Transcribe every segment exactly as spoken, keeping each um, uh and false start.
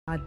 عدي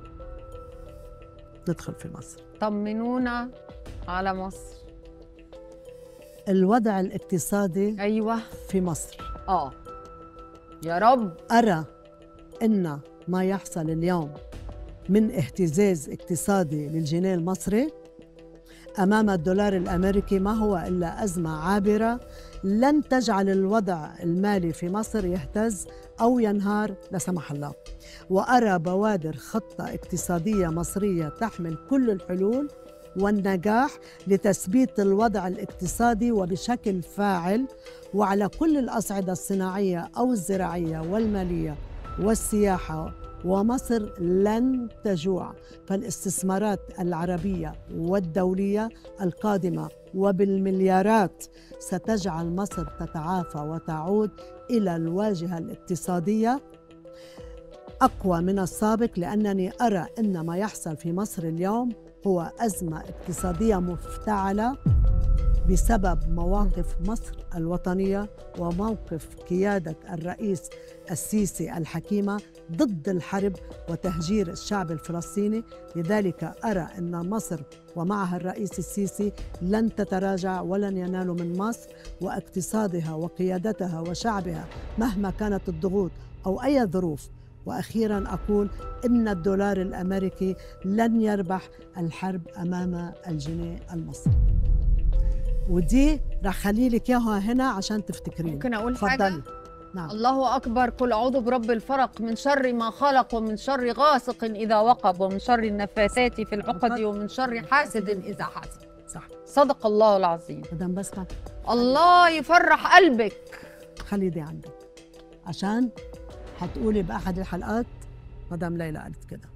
ندخل في مصر. طمنونا على مصر. الوضع الاقتصادي ايوه في مصر، اه يا رب. أرى أن ما يحصل اليوم من اهتزاز اقتصادي للجنيه المصري أمام الدولار الأمريكي ما هو إلا أزمة عابرة لن تجعل الوضع المالي في مصر يهتز أو ينهار لا سمح الله. وأرى بوادر خطة اقتصادية مصرية تحمل كل الحلول والنجاح لتثبيت الوضع الاقتصادي وبشكل فاعل وعلى كل الأصعدة الصناعية أو الزراعية والمالية والسياحة. ومصر لن تجوع، فالاستثمارات العربية والدولية القادمة وبالمليارات ستجعل مصر تتعافى وتعود إلى الواجهة الاقتصادية أقوى من السابق، لأنني أرى أن ما يحصل في مصر اليوم هو أزمة اقتصادية مفتعلة بسبب مواقف مصر الوطنية وموقف قيادة الرئيس السيسي الحكيمة ضد الحرب وتهجير الشعب الفلسطيني. لذلك أرى أن مصر ومعها الرئيس السيسي لن تتراجع ولن ينالوا من مصر واقتصادها وقيادتها وشعبها مهما كانت الضغوط أو أي ظروف. وأخيراً أقول إن الدولار الأمريكي لن يربح الحرب أمام الجنيه المصري. ودي رح خلي لك اياها هنا عشان تفتكرين. ممكن اقول حاجه؟ نعم. الله اكبر. قل اعوذ برب الفلق من شر ما خلق ومن شر غاسق اذا وقب ومن شر النفاثات في العقد ومن شر حاسد اذا حسد. صح، صدق الله العظيم. مدام بسمة الله يفرح قلبك. خلي دي عندك عشان هتقولي باحد الحلقات مدام ليلى قالت كده.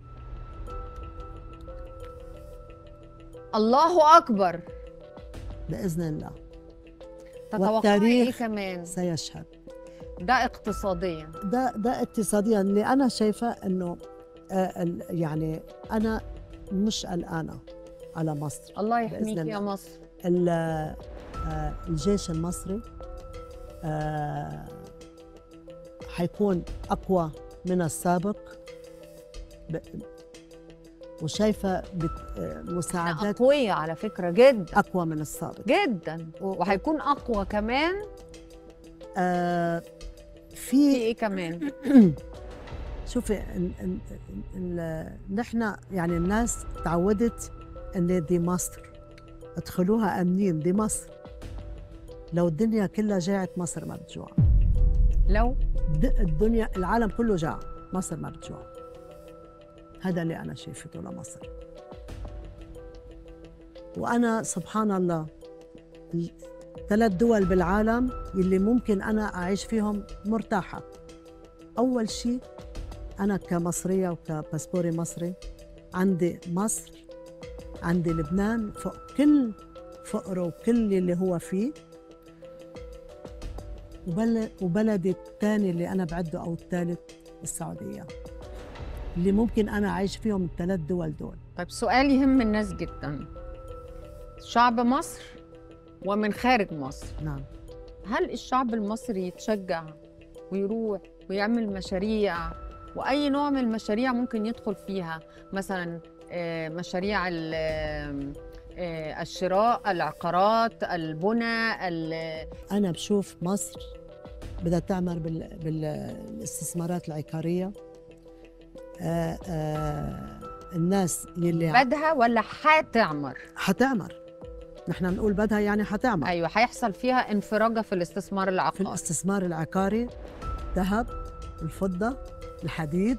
الله اكبر باذن الله. تتوقعي ايه كمان؟ سيشهد. ده اقتصاديا، ده ده اقتصاديا اللي انا شايفه انه آه يعني انا مش قلقانه على مصر. الله يحميك يا مصر. آه الجيش المصري آه حيكون اقوى من السابق، وشايفه مساعدات قويه على فكره جدا، اقوى من السابق جدا، وهيكون اقوى كمان. آه في في ايه كمان؟ شوفي نحن يعني الناس تعودت ان دي مصر، ادخلوها امنين، دي مصر. لو الدنيا كلها جاعت مصر ما بتجوع. لو الدنيا العالم كله جاع مصر ما بتجوع. هذا اللي أنا شايفته لمصر. وأنا سبحان الله ثلاث دول بالعالم اللي ممكن أنا أعيش فيهم مرتاحة. أول شيء أنا كمصرية وكباسبوري مصري عندي مصر، عندي لبنان فوق كل فقره وكل اللي هو فيه، وبلدي الثاني اللي أنا بعده أو الثالث السعودية، اللي ممكن أنا أعيش فيهم الثلاث دول دول. طيب سؤال يهم الناس جدا، شعب مصر ومن خارج مصر. نعم. هل الشعب المصري يتشجع ويروح ويعمل مشاريع، وأي نوع من المشاريع ممكن يدخل فيها؟ مثلا مشاريع الشراء، العقارات، البنى. أنا بشوف مصر بدها تعمل بالاستثمارات العقارية. آآ آآ الناس يلي بدها ولا حتعمر؟ حتعمر. نحن بنقول بدها يعني حتعمر. ايوه، حيحصل فيها انفراجه في الاستثمار العقاري. في الاستثمار العقاري، ذهب، الفضه، الحديد،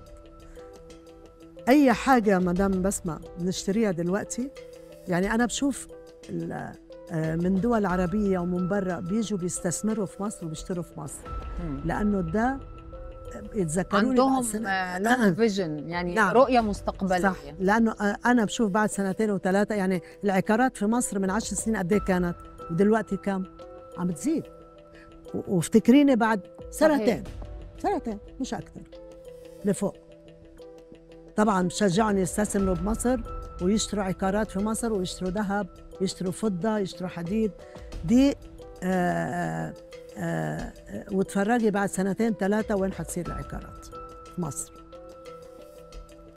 اي حاجه مدام بسمة بنشتريها دلوقتي. يعني انا بشوف من دول عربيه ومن برا بيجوا بيستثمروا في مصر وبيشتروا في مصر. م. لانه ده يتذكروني عندهم لونج فيجن، يعني نعم. رؤيه مستقبليه. صح، لانه انا بشوف بعد سنتين وثلاثه، يعني العقارات في مصر من عشر سنين قد ايه كانت ودلوقتي كم؟ عم تزيد. وافتكريني بعد سنتين صحيح. سنتين مش اكثر لفوق. طبعا بشجعهم يستثمروا بمصر ويشتروا عقارات في مصر ويشتروا ذهب، يشتروا فضه، يشتروا حديد. دي آآ آآ وتفرجي بعد سنتين ثلاثة وين حتصير العقارات في مصر.